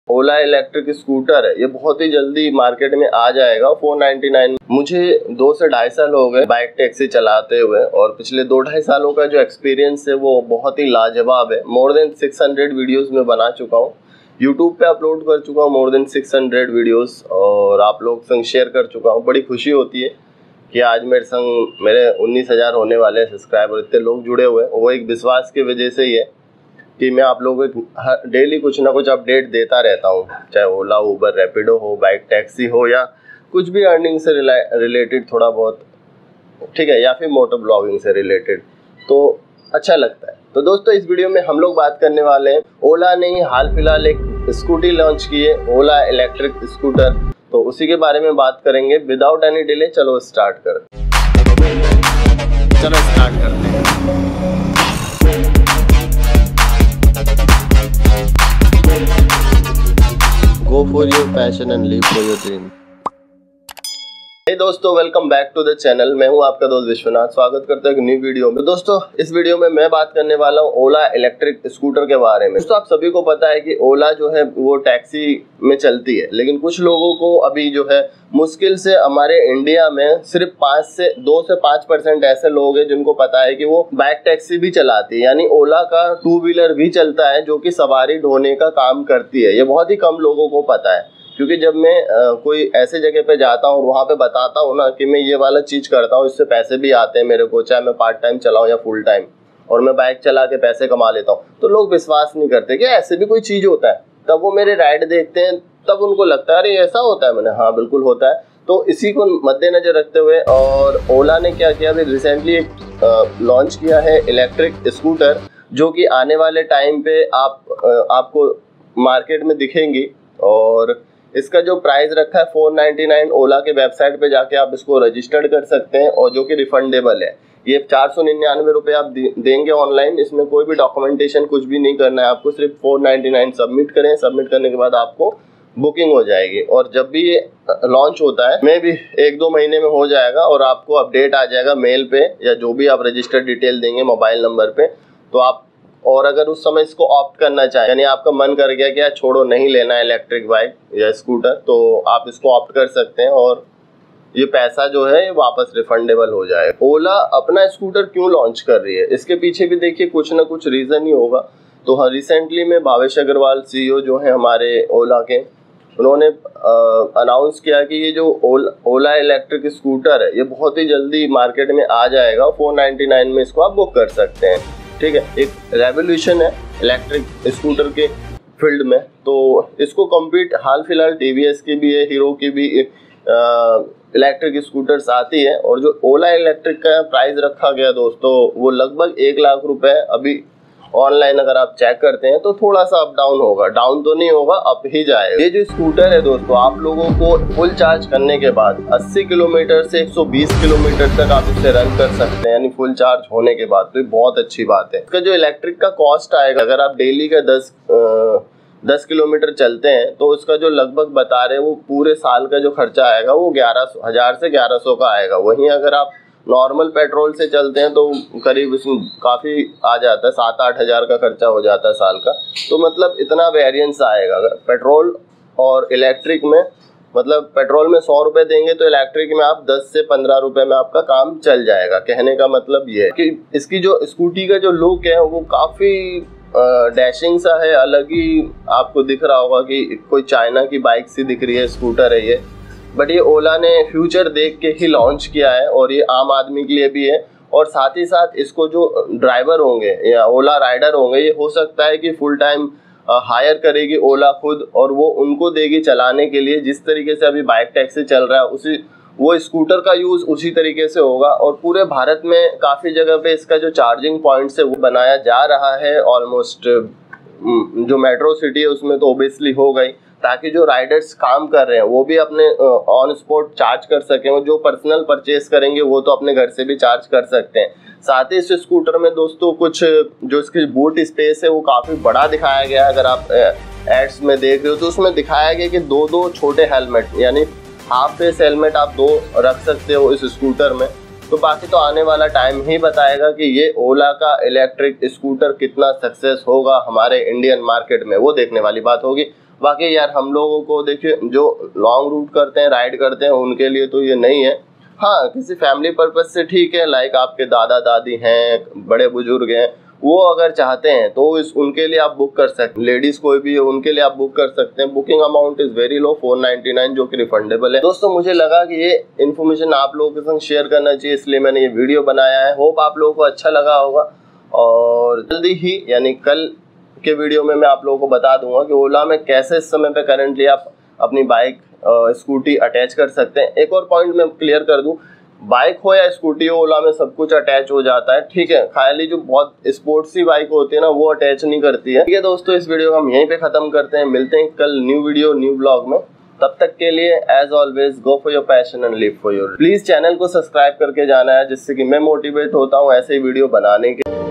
ओला electric scooter है, ये बहुत ही जल्दी मार्केट में आ जाएगा 499। मुझे 2 से 2.5 साल हो गए बाइक टैक्सी चलाते हुए और पिछले 2-2.5 सालों का जो एक्सपीरियंस है वो बहुत ही लाजवाब है। मोर देन 600 वीडियोस में बना चुका हूँ, यूट्यूब पे अपलोड कर चुका हूँ मोर देन 600 वीडियोस और आप लोग संग शेयर कर चुका हूँ। बड़ी खुशी होती है कि आज मेरे संग मेरे 19,000 होने वाले सब्सक्राइबर, इतने लोग जुड़े हुए हैं। वो एक विश्वास की वजह से ही है कि मैं आप लोगों को डेली कुछ ना कुछ अपडेट देता रहता हूँ, चाहे ओला, उबर, रैपिडो हो, बाइक टैक्सी हो या कुछ भी अर्निंग से रिलेटेड थोड़ा बहुत, ठीक है, या फिर मोटर ब्लॉगिंग से रिलेटेड, तो अच्छा लगता है। तो दोस्तों इस वीडियो में हम लोग बात करने वाले हैं, ओला ने हाल फिलहाल एक स्कूटी लॉन्च की है, ओला इलेक्ट्रिक स्कूटर, तो उसी के बारे में बात करेंगे विदाउट एनी डिले। चलो स्टार्ट करते हैं। Go for your passion and live for your dream। हे दोस्तों, welcome back to the channel. मैं हूं आपका दोस्त विश्वनाथ, स्वागत करता हूं एक न्यू वीडियो में। दोस्तों इस वीडियो में मैं बात करने वाला हूं ओला इलेक्ट्रिक स्कूटर के बारे में। दोस्तों आप सभी को पता है कि ओला जो है वो टैक्सी में चलती है, लेकिन कुछ लोगों को अभी जो है मुश्किल से हमारे इंडिया में सिर्फ 2 से 5% ऐसे लोग हैं जिनको पता है कि वो बाइक टैक्सी भी चलाती है, यानी ओला का 2 व्हीलर भी चलता है जो कि सवारी ढोने का काम करती है। ये बहुत ही कम लोगों को पता है, क्योंकि जब मैं कोई ऐसे जगह पे जाता हूँ और वहाँ पे बताता हूँ ना कि मैं ये वाला चीज़ करता हूँ, इससे पैसे भी आते हैं मेरे को, चाहे मैं पार्ट टाइम चलाऊँ या फुल टाइम, और मैं बाइक चला के पैसे कमा लेता हूँ, तो लोग विश्वास नहीं करते कि ऐसे भी कोई चीज़ होता है। तब वो मेरे राइड देखते हैं, तब उनको लगता है अरे ऐसा होता है। मैंने हाँ बिल्कुल होता है। तो इसी को मद्देनजर रखते हुए और ओला ने क्या किया, अभी रिसेंटली एक लॉन्च किया है इलेक्ट्रिक स्कूटर, जो कि आने वाले टाइम पे आपको मार्केट में दिखेंगी। और इसका जो प्राइस रखा है 499, ओला के वेबसाइट पे जाके आप इसको रजिस्टर्ड कर सकते हैं, और जो कि रिफंडेबल है। ये 499 रुपये आप देंगे ऑनलाइन, इसमें कोई भी डॉक्यूमेंटेशन कुछ भी नहीं करना है आपको, सिर्फ 499 सबमिट करें। सबमिट करने के बाद आपको बुकिंग हो जाएगी, और जब भी ये लॉन्च होता है मे भी 1-2 महीने में हो जाएगा, और आपको अपडेट आ जाएगा मेल पे या जो भी आप रजिस्टर्ड डिटेल देंगे मोबाइल नंबर पे। तो आप, और अगर उस समय इसको ऑप्ट करना चाहें, यानी आपका मन कर गया कि छोड़ो नहीं लेना है इलेक्ट्रिक बाइक या स्कूटर, तो आप इसको ऑप्ट कर सकते हैं और ये पैसा जो है वापस रिफंडेबल हो जाए। ओला अपना स्कूटर क्यों लॉन्च कर रही है, इसके पीछे भी देखिए कुछ ना कुछ रीज़न ही होगा। तो हाँ, रिसेंटली में भावेश अग्रवाल CEO जो है हमारे ओला के, उन्होंने अनाउंस किया कि ये जो ओला इलेक्ट्रिक स्कूटर है ये बहुत ही जल्दी मार्केट में आ जाएगा, 499 में इसको आप बुक कर सकते हैं। ठीक है, एक रेवोल्यूशन है इलेक्ट्रिक स्कूटर के फील्ड में। तो इसको कम्पीट हाल फिलहाल TVS की भी है, हीरो की भी इलेक्ट्रिक स्कूटर्स आती है। और जो ओला इलेक्ट्रिक का प्राइस रखा गया दोस्तों, वो लगभग 1 लाख रुपए। अभी ऑनलाइन अगर आप चेक करते हैं तो थोड़ा सा अप डाउन होगा, डाउन तो नहीं होगा, अप ही जाएगा। ये जो स्कूटर है दोस्तों, आप लोगों को फुल चार्ज करने के बाद 80 किलोमीटर से 120 किलोमीटर तक आप इससे रन कर सकते हैं, यानी फुल चार्ज होने के बाद। तो ये बहुत अच्छी बात है। इसका जो इलेक्ट्रिक का कॉस्ट आएगा, अगर आप डेली का 10 किलोमीटर चलते हैं तो उसका जो लगभग बता रहे हैं वो पूरे साल का जो खर्चा आएगा वो 11,000 से 1100 का आएगा। वहीं अगर आप नॉर्मल पेट्रोल से चलते हैं तो करीब इसमें काफ़ी आ जाता है, 7-8 हज़ार का खर्चा हो जाता है साल का। तो मतलब इतना वेरिएंस आएगा अगर पेट्रोल और इलेक्ट्रिक में, मतलब पेट्रोल में 100 रुपये देंगे तो इलेक्ट्रिक में आप 10 से 15 रुपये में आपका काम चल जाएगा। कहने का मतलब ये है कि इसकी जो स्कूटी का जो लुक है वो काफ़ी डैशिंग सा है, अलग ही आपको दिख रहा होगा कि कोई चाइना की बाइक सी दिख रही है, स्कूटर है ये। बट ये ओला ने फ्यूचर देख के ही लॉन्च किया है, और ये आम आदमी के लिए भी है। और साथ ही साथ इसको जो ड्राइवर होंगे या ओला राइडर होंगे, ये हो सकता है कि फुल टाइम हायर करेगी ओला खुद, और वो उनको देगी चलाने के लिए। जिस तरीके से अभी बाइक टैक्सी चल रहा है वो स्कूटर का यूज़ उसी तरीके से होगा। और पूरे भारत में काफ़ी जगह पे इसका जो चार्जिंग पॉइंट्स है वो बनाया जा रहा है। ऑलमोस्ट जो मेट्रो सिटी है उसमें तो ओबियसली हो गई, ताकि जो राइडर्स काम कर रहे हैं वो भी अपने ऑन स्पॉट चार्ज कर सकें। जो पर्सनल परचेस करेंगे वो तो अपने घर से भी चार्ज कर सकते हैं। साथ ही इस स्कूटर में दोस्तों कुछ जो इसकी बूट स्पेस है वो काफ़ी बड़ा दिखाया गया है। अगर आप एड्स में देख रहे हो तो उसमें दिखाया गया कि 2 छोटे हेलमेट, यानी हाफ फेस हेलमेट आप 2 रख सकते हो इस स्कूटर में। तो बाकी तो आने वाला टाइम ही बताएगा कि ये ओला का इलेक्ट्रिक स्कूटर कितना सक्सेस होगा हमारे इंडियन मार्केट में, वो देखने वाली बात होगी। बाकी यार हम लोगों को देखिए जो लॉन्ग रूट करते हैं, राइड करते हैं, उनके लिए तो ये नहीं है। हाँ, किसी फैमिली पर्पज से ठीक है, लाइक आपके दादा दादी हैं, बड़े बुजुर्ग हैं, वो अगर चाहते हैं तो उनके लिए आप बुक कर सकते हैं। लेडीज कोई भी है उनके लिए आप बुक कर सकते हैं। Booking amount is very low, 499, जो कि रिफंडेबल है। दोस्तों मुझे लगा कि ये इन्फॉर्मेशन आप लोगों के संग शेयर करना चाहिए, इसलिए मैंने ये वीडियो बनाया है। होप आप लोगों को अच्छा लगा होगा और जल्दी ही यानी कल के वीडियो में मैं आप लोगों को बता दूंगा कि ओला में कैसे इस समय पे करंटली आप अपनी बाइक स्कूटी अटैच कर सकते हैं। एक और पॉइंट मैं क्लियर कर दूं, बाइक हो या स्कूटी हो, ओला में सब कुछ अटैच हो जाता है, ठीक है। खाली जो बहुत स्पोर्ट्सी बाइक होती है ना, वो अटैच नहीं करती है। ठीक है दोस्तों, इस वीडियो को हम यहीं पे खत्म करते हैं। मिलते हैं कल न्यू वीडियो न्यू ब्लॉग में। तब तक के लिए as always go for your passion and live for your. Please channel को सब्सक्राइब करके जाना है, जिससे कि मैं मोटिवेट होता हूँ ऐसे ही वीडियो बनाने के।